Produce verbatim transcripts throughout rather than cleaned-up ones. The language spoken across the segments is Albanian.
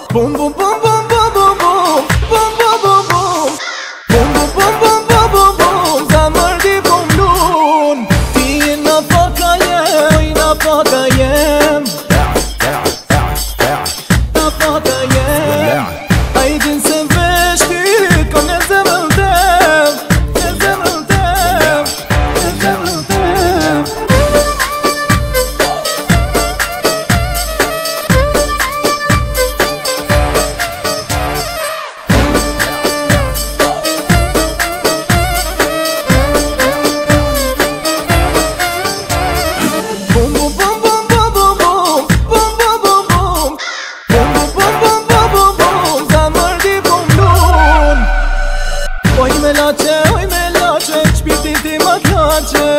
Bum bum bum bum bum bum bum bum bum bum bum bum bum bum bum bum bum bum Zemër di bum lun Ti je në faka jem, i në faka jem Në faka jem A i din se veshtit Ko në zemër tem Në zemër tem Në zemër tem Oj me lache, oj me lache, shpirti ti më knaqe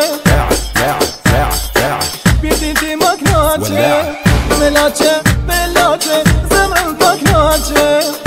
Shpirti ti më knaqe Me lache, me lache, zemrën të knaqe